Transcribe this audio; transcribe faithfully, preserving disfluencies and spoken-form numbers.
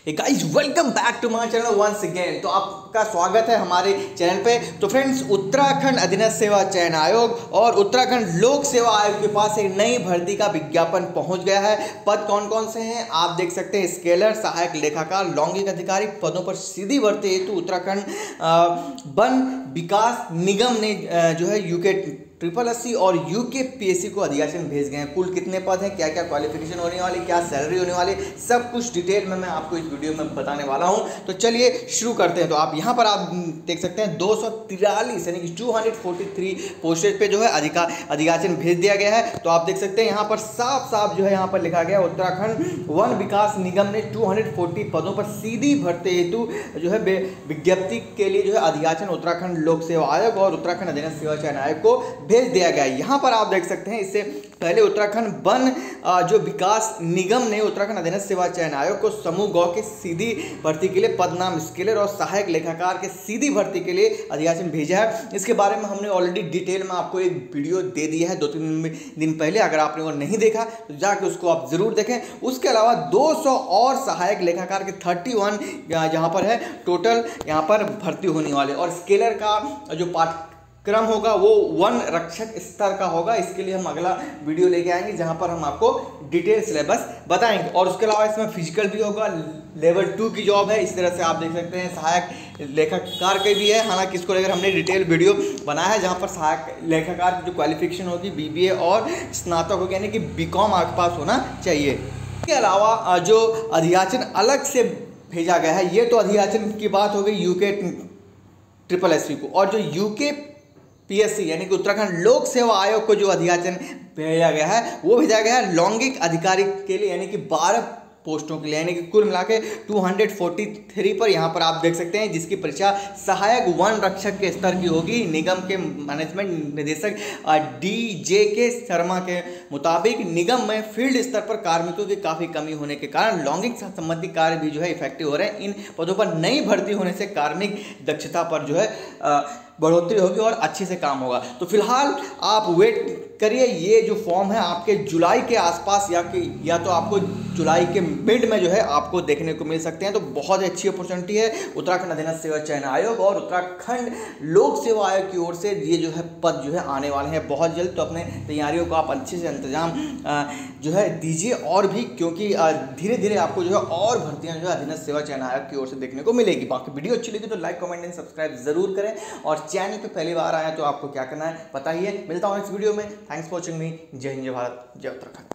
Guys welcome back to my channel once again. तो आपका स्वागत है हमारे चैनल पे। तो फ्रेंड्स, उत्तराखंड अधीनस्थ सेवा चयन आयोग और उत्तराखंड लोक सेवा आयोग के पास एक नई भर्ती का विज्ञापन पहुंच गया है। पद कौन कौन से हैं आप देख सकते हैं। स्केलर, सहायक लेखाकार, लौंगिक अधिकारी पदों पर सीधी भर्ती हेतु उत्तराखंड वन विकास निगम ने जो है यूके ट्रिपल अस्सी और यूके पीएससी को अधियाचन भेज गए हैं। कुल कितने पद हैं, क्या क्या क्वालिफिकेशन होने वाली, क्या सैलरी होने वाली, सब कुछ डिटेल में मैं आपको इस वीडियो में बताने वाला हूं। तो चलिए शुरू करते हैं। तो आप यहां पर आप देख सकते हैं दो सौ तिरालीस यानी कि दो सौ तैंतालीस पोस्टेज पे जो है अधिका अधियाचन भेज दिया गया है। तो आप देख सकते हैं यहाँ पर साफ साफ जो है यहाँ पर लिखा गया उत्तराखंड वन विकास निगम ने दो सौ चालीस पदों पर सीधी भर्ती हेतु जो है विज्ञप्ति के लिए जो है अधियाचन उत्तराखंड लोक सेवा आयोग और उत्तराखंड अधीनस्थ सेवा चयन आयोग को भेज दिया गया है। यहाँ पर आप देख सकते हैं इससे पहले उत्तराखंड वन जो विकास निगम ने उत्तराखंड अधीनस्थ सेवा चयन आयोग को समूह गौ के सीधी भर्ती के लिए पद नाम स्केलर और सहायक लेखाकार के सीधी भर्ती के लिए अधियाचन भेजा है। इसके बारे में हमने ऑलरेडी डिटेल में आपको एक वीडियो दे दिया है दो तीन दिन पहले। अगर आपने वो नहीं देखा तो जाके उसको आप जरूर देखें। उसके अलावा दो सौ और सहायक लेखाकार के इकतीस जहाँ पर है टोटल यहाँ पर भर्ती होने वाले। और स्केलर का जो पाठ क्रम होगा वो वन रक्षक स्तर का होगा। इसके लिए हम अगला वीडियो लेके आएंगे जहां पर हम आपको डिटेल सिलेबस बताएंगे। और उसके अलावा इसमें फिजिकल भी होगा, लेवल टू की जॉब है। इस तरह से आप देख सकते हैं सहायक लेखाकार के भी है। हालांकि इसको लेकर हमने डिटेल वीडियो बनाया है जहां पर सहायक लेखाकार की जो क्वालिफिकेशन होगी बीबीए और स्नातक होगी, यानी कि बीकॉम आपके पास होना चाहिए। इसके अलावा जो अधियाचन अलग से भेजा गया है, ये तो अधियाचन की बात हो गई यूके ट्रिपल एस सी को। और जो यूके पीएससी यानी कि उत्तराखंड लोक सेवा आयोग को जो अधियाचन भेजा गया है वो भेजा गया है लौंगिक अधिकारी के लिए, यानी कि बारह पोस्टों के लिए, यानी कि कुल मिला के दो सौ तैंतालीस पर यहाँ पर आप देख सकते हैं, जिसकी परीक्षा सहायक वन रक्षक के स्तर की होगी। निगम के मैनेजमेंट निदेशक डी जे के शर्मा के मुताबिक निगम में फील्ड स्तर पर कार्मिकों की काफ़ी कमी होने के कारण लौंगिक संबंधी कार्य भी जो है इफेक्टिव हो रहे हैं। इन पदों पर नई भर्ती होने से कार्मिक दक्षता पर जो है आ, बढ़ोतरी होगी और अच्छे से काम होगा। तो फिलहाल आप वेट करिए, ये जो फॉर्म है आपके जुलाई के आसपास या कि या तो आपको जुलाई के मिड में जो है आपको देखने को मिल सकते हैं। तो बहुत ही अच्छी अपॉर्चुनिटी है। उत्तराखंड अधीनस्थ सेवा चयन आयोग और उत्तराखंड लोक सेवा आयोग की ओर से ये जो है पद जो है आने वाले हैं बहुत जल्द। तो अपने तैयारियों को आप अच्छे से इंतजाम जो है दीजिए और भी, क्योंकि धीरे धीरे आपको जो है और भर्तियाँ जो है अधीनस्थ सेवा चयन आयोग की ओर से देखने को मिलेगी। बाकी वीडियो अच्छी लगी तो लाइक कमेंट एंड सब्सक्राइब जरूर करें। और चैनल पे पहली बार आया तो आपको क्या करना है पता ही है। मिलता हूँ नेक्स्ट वीडियो में। Thanks for watching me. जय हिंद, जय भारत, जय उत्तराखंड।